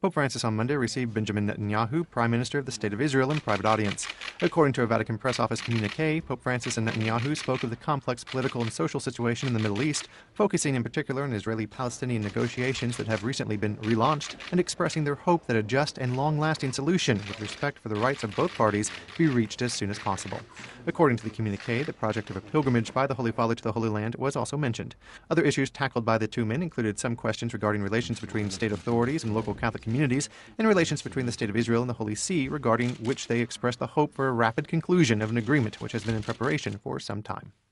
Pope Francis on Monday received Benjamin Netanyahu, Prime Minister of the State of Israel, in private audience. According to a Vatican Press Office communiqué, Pope Francis and Netanyahu spoke of the complex political and social situation in the Middle East, focusing in particular on Israeli-Palestinian negotiations that have recently been relaunched, and expressing their hope that a just and long-lasting solution with respect for the rights of both parties be reached as soon as possible. According to the communiqué, the project of a pilgrimage by the Holy Father to the Holy Land was also mentioned. Other issues tackled by the two men included some questions regarding relations between state authorities and local Catholic communities, and relations between the State of Israel and the Holy See, regarding which they expressed the hope for a rapid conclusion of an agreement which has been in preparation for some time.